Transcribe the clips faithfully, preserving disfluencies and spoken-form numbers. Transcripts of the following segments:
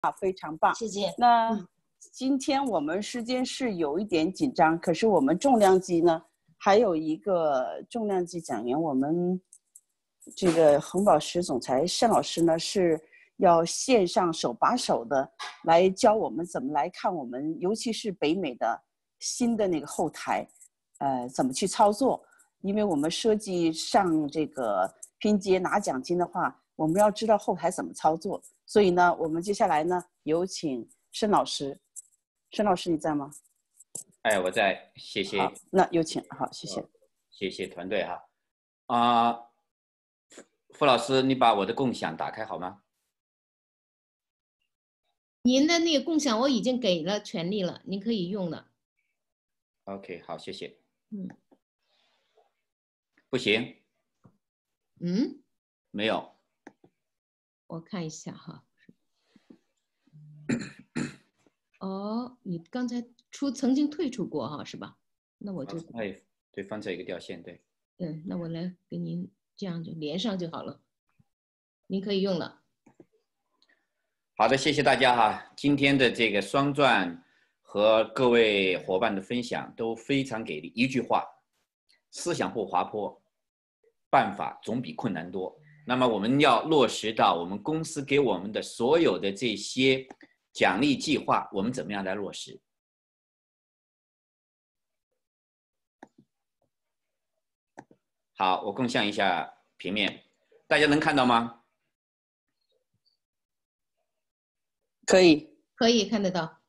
非常棒， 谢谢。 那、 嗯、 今天我们时间是有一点紧张，可是我们重量级呢，还有一个重量级讲员，我们这个红宝石总裁单老师呢是要线上手把手的来教我们怎么来看我们，尤其是北美的新的那个后台，呃，怎么去操作。因为我们设计上这个拼接拿奖金的话，我们要知道后台怎么操作。所以呢，我们接下来呢，有请申老师。申老师，你在吗？ 哎，我在，谢谢。 好，那有请。好，谢谢。 谢谢团队哈。啊、呃，傅老师，你把我的共享打开好吗？ 您的那个共享我已经给了权利了，您可以用了。 OK， 好，谢谢。 嗯。 不行。 嗯。 没有。 我看一下哈。哦，你刚才出曾经退出过哈，是吧？那我就哎，对，方才有一个掉线，对。 嗯，那我来给您这样就连上就好了，您可以用了。 好的，谢谢大家哈。今天的这个双钻和各位伙伴的分享都非常给力。一句话，思想不滑坡，办法总比困难多。那么我们要落实到我们公司给我们的所有的这些奖励计划，我们怎么样来落实？好，我共享一下平面，大家能看到吗？ 可以， 可以看得到。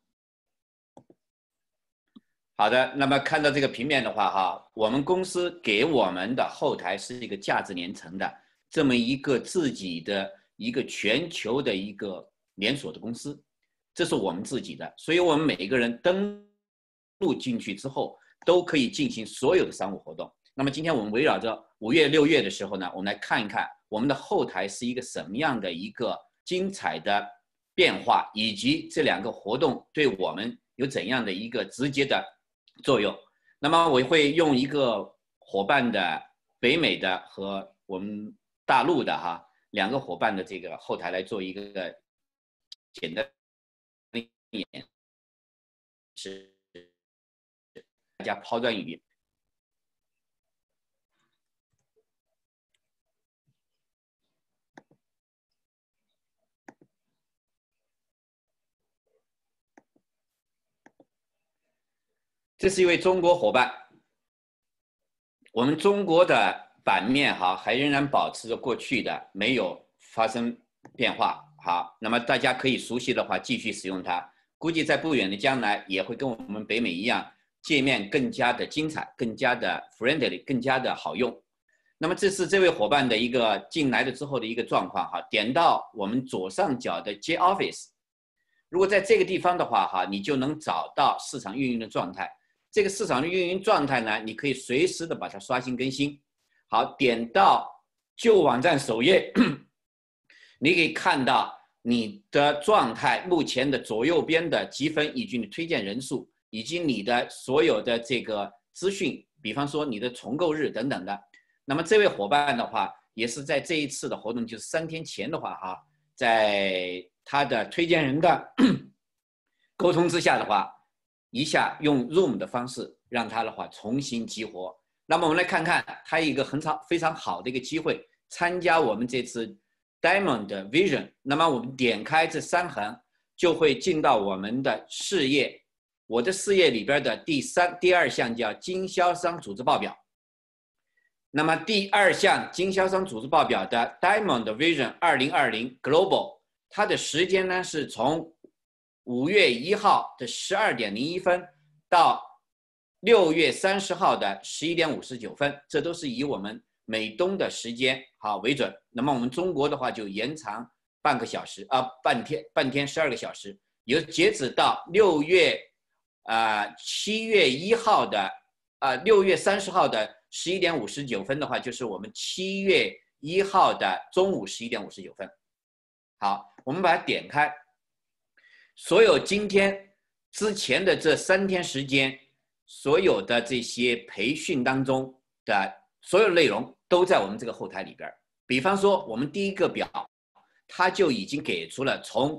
好的，那么看到这个平面的话，哈，我们公司给我们的后台是一个价值连城的这么一个自己的一个全球的一个连锁的公司，这是我们自己的，所以我们每一个人登录进去之后，都可以进行所有的商务活动。那么今天我们围绕着五月、六月的时候呢，我们来看一看我们的后台是一个什么样的一个精彩的变化，以及这两个活动对我们有怎样的一个直接的作用。那么我会用一个伙伴的北美的和我们大陆的哈两个伙伴的这个后台来做一个简单的演示，大家抛砖引玉。这是一位中国伙伴，我们中国的版面哈还仍然保持着过去的，没有发生变化。好，那么大家可以熟悉的话继续使用它，估计在不远的将来也会跟我们北美一样，界面更加的精彩，更加的 friendly， 更加的好用。那么这是这位伙伴的一个进来了之后的一个状况哈，点到我们左上角的 J Office， 如果在这个地方的话哈，你就能找到市场运营的状态。这个市场的运营状态呢，你可以随时的把它刷新更新。好，点到旧网站首页，你可以看到你的状态目前的左右边的积分，以及你推荐人数，以及你的所有的这个资讯，比方说你的重购日等等的。那么这位伙伴的话，也是在这一次的活动，就是三天前的话哈，在他的推荐人的沟通之下的话，一下用 Zoom 的方式让他的话重新激活。那么我们来看看他一个很好非常好的一个机会，参加我们这次 Diamond Vision。那么我们点开这三横，就会进到我们的事业。我的事业里边的第三、第二项叫经销商组织报表。那么第二项经销商组织报表的 Diamond Vision 二零二零 Global， 它的时间呢是从五月一号的十二点零一分到六月三十号的十一点五十九分，这都是以我们美东的时间好为准。那么我们中国的话就延长半个小时啊，半天半天十二个小时，有截止到六月啊七月一号的啊六月三十号的十一点五十九分的话，就是我们七月一号的中午十一点五十九分。好，我们把它点开。所有今天之前的这三天时间，所有的这些培训当中的所有内容都在我们这个后台里边。比方说，我们第一个表，它就已经给出了从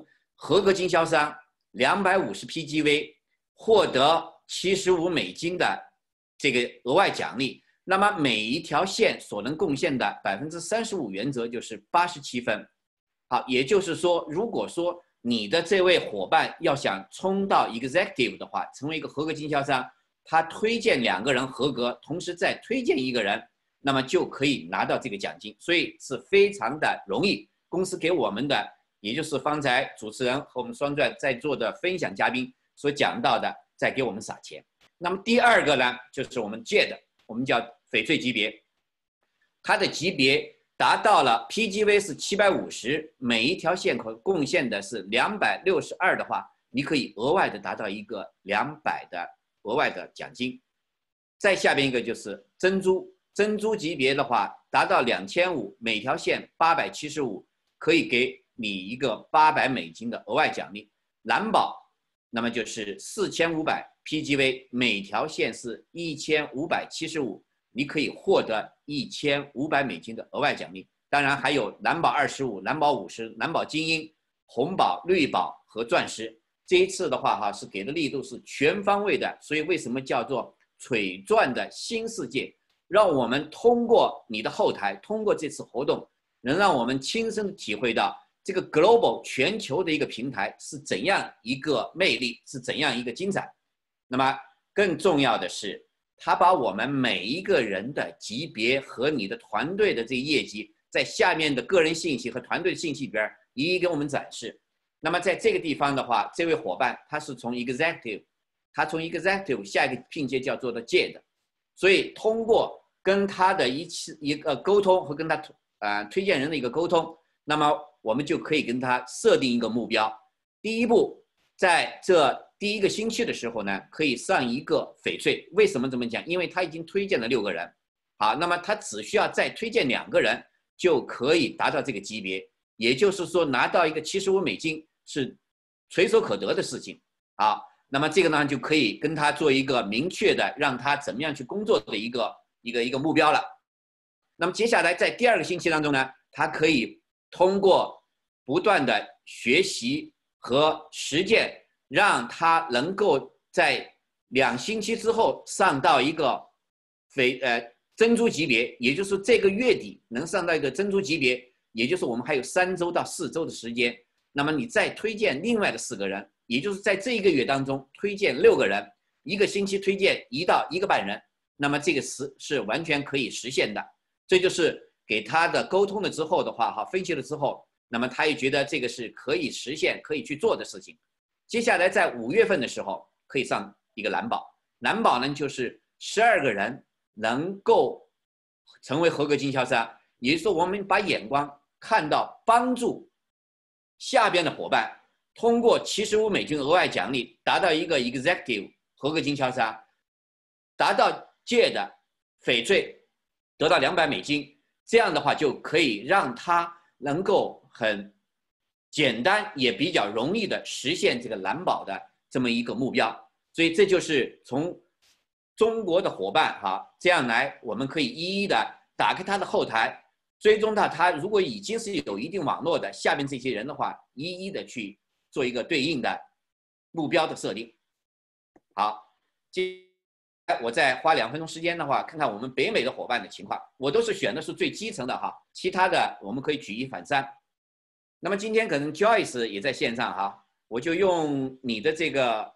合格经销商两百五十 P G V 获得七十五美金的这个额外奖励，那么每一条线所能贡献的百分之三十五原则就是八十七分。好，也就是说，如果说你的这位伙伴要想冲到 executive 的话，成为一个合格经销商，他推荐两个人合格，同时再推荐一个人，那么就可以拿到这个奖金，所以是非常的容易。公司给我们的，也就是方才主持人和我们双钻在座的分享嘉宾所讲到的，在给我们撒钱。那么第二个呢，就是我们 J E D， 我们叫翡翠级别，它的级别达到了 P G V 是七百五十，每一条线可贡献的是两百六十二的话，你可以额外的达到一个两百的额外的奖金。再下边一个就是珍珠，珍珠级别的话达到两千五，每条线八百七十五，可以给你一个八百美金的额外奖励。蓝宝，那么就是四千五百 P G V， 每条线是一千五百七十五，你可以获得一千五百美金的额外奖励。当然还有蓝宝二十五、蓝宝五十、蓝宝精英、红宝、绿宝和钻石。这一次的话哈，是给的力度是全方位的，所以为什么叫做璀璨的新世界？让我们通过你的后台，通过这次活动，能让我们亲身的体会到这个 global 全球的一个平台是怎样一个魅力，是怎样一个精彩。那么更重要的是，他把我们每一个人的级别和你的团队的这个业绩，在下面的个人信息和团队信息里边一一给我们展示。那么在这个地方的话，这位伙伴他是从 executive， 他从 executive 下一个聘阶叫做的 J E D， 所以通过跟他的一次一个沟通和跟他呃推荐人的一个沟通，那么我们就可以跟他设定一个目标。第一步，在这第一个星期的时候呢，可以上一个翡翠。为什么这么讲？因为他已经推荐了六个人，好，那么他只需要再推荐两个人就可以达到这个级别。也就是说，拿到一个七十五美金是垂手可得的事情啊。那么这个呢，就可以跟他做一个明确的，让他怎么样去工作的一个一个一个目标了。那么接下来在第二个星期当中呢，他可以通过不断的学习和实践，让他能够在两星期之后上到一个非呃珍珠级别，也就是这个月底能上到一个珍珠级别，也就是我们还有三周到四周的时间。那么你再推荐另外的四个人，也就是在这一个月当中推荐六个人，一个星期推荐一到一个半人，那么这个是是完全可以实现的。这就是给他的沟通了之后的话，哈，分析了之后，那么他也觉得这个是可以实现、可以去做的事情。接下来在五月份的时候，可以上一个蓝宝。蓝宝呢，就是十二个人能够成为合格经销商，也就是说，我们把眼光看到帮助下边的伙伴，通过七十五美金额外奖励，达到一个 executive 合格经销商，达到J E D的翡翠，得到两百美金。这样的话就可以让他能够很简单也比较容易的实现这个蓝宝的这么一个目标。所以这就是从中国的伙伴哈，这样来我们可以一一的打开他的后台，追踪到他如果已经是有一定网络的下面这些人的话，一一的去做一个对应的目标的设定。好，接我再花两分钟时间的话，看看我们北美的伙伴的情况。我都是选的是最基层的哈，其他的我们可以举一反三。那么今天可能 Joyce 也在线上哈，我就用你的这个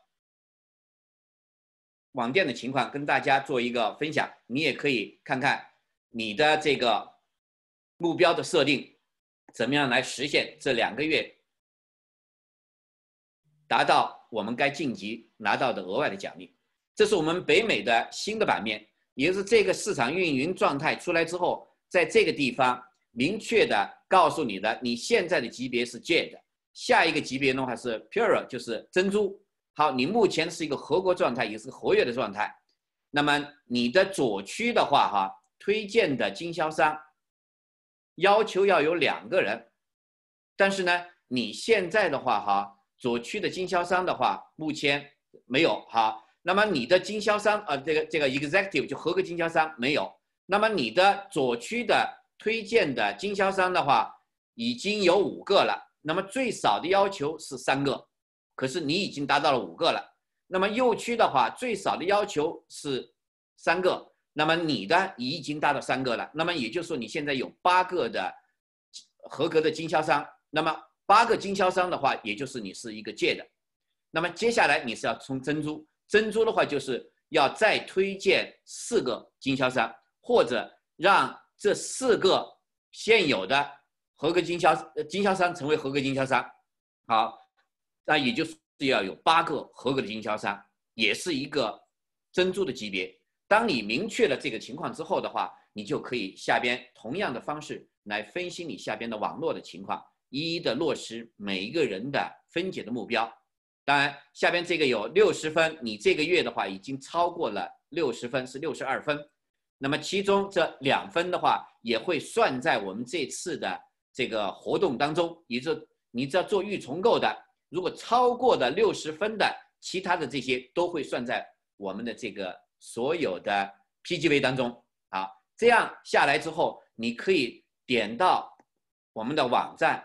网店的情况跟大家做一个分享。你也可以看看你的这个目标的设定，怎么样来实现这两个月达到我们该晋级拿到的额外的奖励。这是我们北美的新的版面，也就是这个市场运营状态出来之后，在这个地方明确的告诉你的，你现在的级别是 J E D， 下一个级别的话是 Pure， 就是珍珠。好，你目前是一个合格状态，也是个活跃的状态。那么你的左区的话，哈，推荐的经销商要求要有两个人，但是呢，你现在的话，哈，左区的经销商的话，目前没有哈。那么你的经销商，呃，这个这个 executive 就合格经销商没有。那么你的左区的推荐的经销商的话，已经有五个了。 那么最少的要求是三个，可是你已经达到了五个了。那么右区的话，最少的要求是三个，那么你的已经达到三个了。那么也就是说，你现在有八个的合格的经销商。那么八个经销商的话，也就是你是一个界的。那么接下来你是要冲珍珠，珍珠的话就是要再推荐四个经销商，或者让这四个现有的合格经销经销商成为合格经销商。好，那也就是要有八个合格的经销商，也是一个珍珠的级别。当你明确了这个情况之后的话，你就可以下边同样的方式来分析你下边的网络的情况，一一的落实每一个人的分解的目标。当然，下边这个有六十分，你这个月的话已经超过了六十分，是六十二分。那么其中这两分的话，也会算在我们这次的这个活动当中。也就是你只要做预重构的，如果超过的六十分的，其他的这些都会算在我们的这个所有的 P G V 当中。好，这样下来之后，你可以点到我们的网站，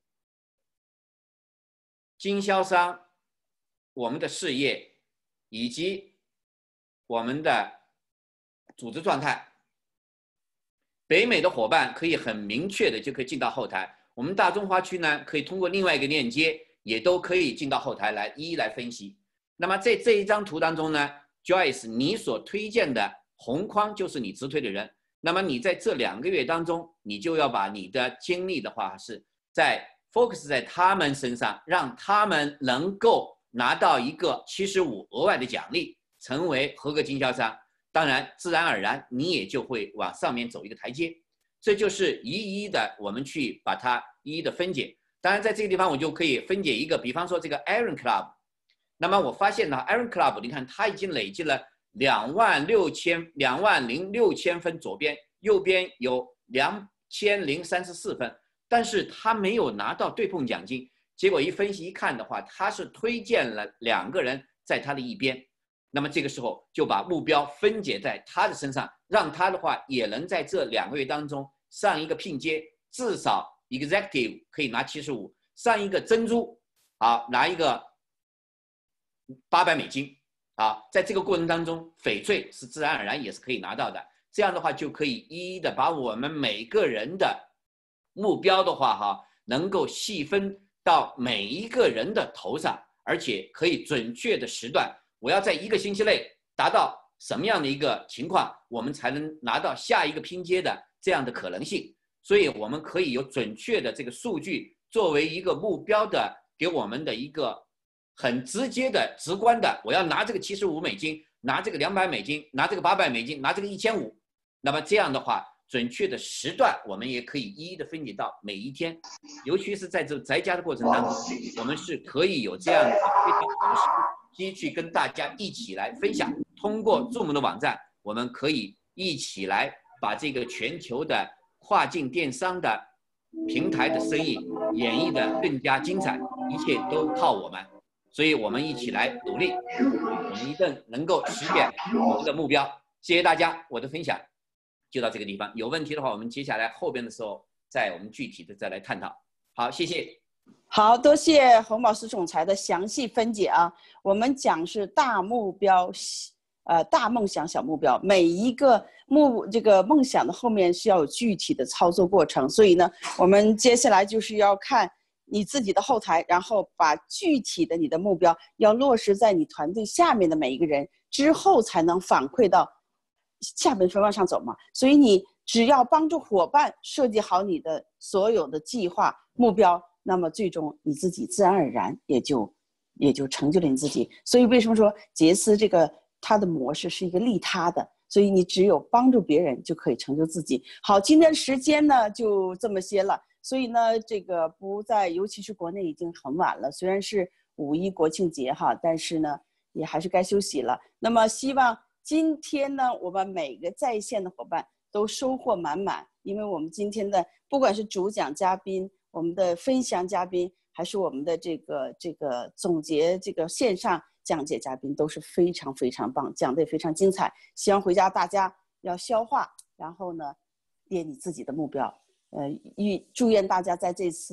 经销商，我们的事业以及我们的组织状态。北美的伙伴可以很明确的就可以进到后台，我们大中华区呢可以通过另外一个链接也都可以进到后台来一一来分析。那么在这一张图当中呢 Joyce 你所推荐的红框就是你直推的人，那么你在这两个月当中，你就要把你的精力的话是在 focus 在他们身上，让他们能够拿到一个七十五额外的奖励，成为合格经销商。当然自然而然你也就会往上面走一个台阶。这就是一一的我们去把它一一的分解。当然在这个地方我就可以分解一个，比方说这个 Aaron Club， 那么我发现呢 Aaron Club 你看它已经累积了两万六千两万零六千分，左边右边有两千零三十四分，但是他没有拿到对碰奖金。结果一分析一看的话，他是推荐了两个人在他的一边，那么这个时候就把目标分解在他的身上，让他的话也能在这两个月当中上一个聘阶，至少 executive 可以拿七十五，上一个珍珠好拿一个八百美金。好，在这个过程当中翡翠是自然而然也是可以拿到的。这样的话就可以一一的把我们每个人的目标的话哈，能够细分到每一个人的头上，而且可以准确的时段，我要在一个星期内达到什么样的一个情况，我们才能拿到下一个拼接的这样的可能性。所以我们可以有准确的这个数据作为一个目标的给我们的一个很直接的直观的，我要拿这个七十五美金，拿这个两百美金，拿这个八百美金，拿这个一千五。那么这样的话准确的时段我们也可以一一的分解到每一天，尤其是在这宅家的过程当中，我们是可以有这样的非常好的时机去跟大家一起来分享。通过 Zoom 的网站，我们可以一起来把这个全球的跨境电商的平台的生意演绎的更加精彩，一切都靠我们。所以我们一起来努力，我们一定能够实现我们的目标。谢谢大家，我的分享就到这个地方。有问题的话，我们接下来后边的时候再我们具体的再来探讨。好，谢谢。 好，多谢洪宝石总裁的详细分解啊。我们讲是大目标，呃，大梦想小目标，每一个目这个梦想的后面是要有具体的操作过程。所以呢，我们接下来就是要看你自己的后台，然后把具体的你的目标要落实在你团队下面的每一个人之后，才能反馈到下面分往上走嘛。所以你只要帮助伙伴设计好你的所有的计划目标，那么最终你自己自然而然也就也就成就了你自己。所以为什么说杰斯这个他的模式是一个利他的，所以你只有帮助别人就可以成就自己。好，今天的时间呢就这么些了，所以呢这个不在，尤其是国内已经很晚了，虽然是五一国庆节哈，但是呢也还是该休息了。那么希望今天呢我们每个在线的伙伴都收获满满，因为我们今天的不管是主讲嘉宾，我们的分享嘉宾，还是我们的这个这个总结这个线上讲解嘉宾都是非常非常棒，讲得也非常精彩。希望回家大家要消化，然后呢列你自己的目标。呃，预祝愿大家在这次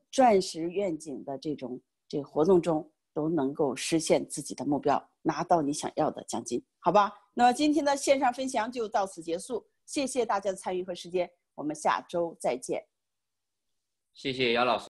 钻石愿景的这种这个活动中，都能够实现自己的目标，拿到你想要的奖金，好吧？那么今天的线上分享就到此结束，谢谢大家的参与和时间，我们下周再见。 谢谢姚老师。